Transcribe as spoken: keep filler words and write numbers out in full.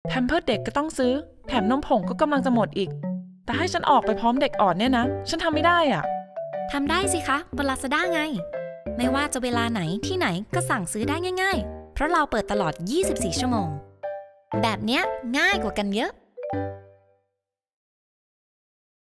แพมเพิร์สเด็กก็ต้องซื้อแถมนมผงก็กำลังจะหมดอีกแต่ให้ฉันออกไปพร้อมเด็กอ่อนเนี่ยนะฉันทำไม่ได้อ่ะทำได้สิคะบน Lazada ไงไม่ว่าจะเวลาไหนที่ไหนก็สั่งซื้อได้ง่ายๆเพราะเราเปิดตลอดยี่สิบสี่ชั่วโมงแบบเนี้ยง่ายกว่ากันเยอะ